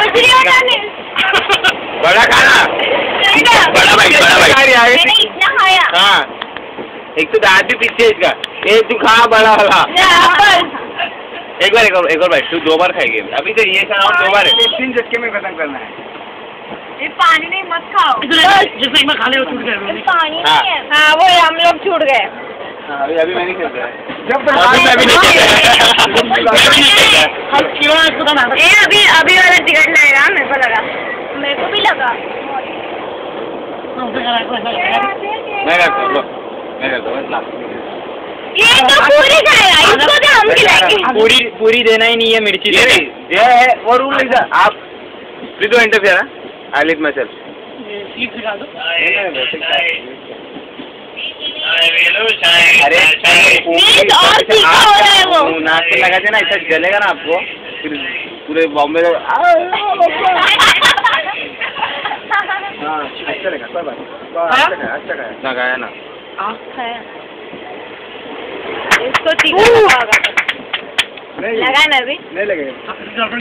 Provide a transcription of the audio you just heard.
बड़ा खाना, बड़ा भाई, मैंने इतना खाया। हाँ, एक तो दांत भी पीछे है इसका। ये तू खा बड़ा वाला। एक बार भाई, तू 2 बार खाएगी अभी तो। ये सामान 2 बार है। 3 झटके में खत्म करना है। ये पानी नहीं मत खाओ। जैसे मैं खा ले छूट गए। पानी नहीं है। हाँ वो हम लोग छूट गए। अभी मैं नहीं खेलता है। अभी वाला टिकट लगेगा। मेरे को लगा, मेरे को भी लगा। मैं करता हूँ। ये तो पूरी खाएगा, इसको तो हम खिलाएंगे। पूरी देना ही नहीं है, मिर्ची दे रही है। वो रूल नहीं आप please don't interfere. I live myself. अरे और तीखा हो रहा है वो। नाक पे लगा देना, ऐसा जलेगा ना आपको, फिर पूरे बॉम्बे में। हाँ अच्छा लगा, कोई बात अच्छा खाया ना। इसको तीखा लगा ना अभी। नहीं लगे।